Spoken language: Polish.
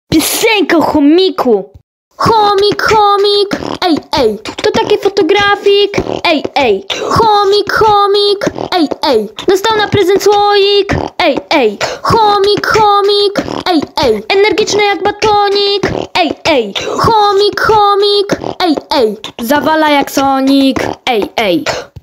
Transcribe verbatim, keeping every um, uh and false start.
Piosenka o chomiku. Chomik, chomik, ej, ej, to taki fotografik, ej, ej. Chomik, chomik, ej, ej, dostał na prezent słoik, ej, ej. Chomik, chomik, ej, ej, energiczny jak batonik, ej, ej. Chomik, chomik, ej, ej, zawala jak Sonic, ej, ej.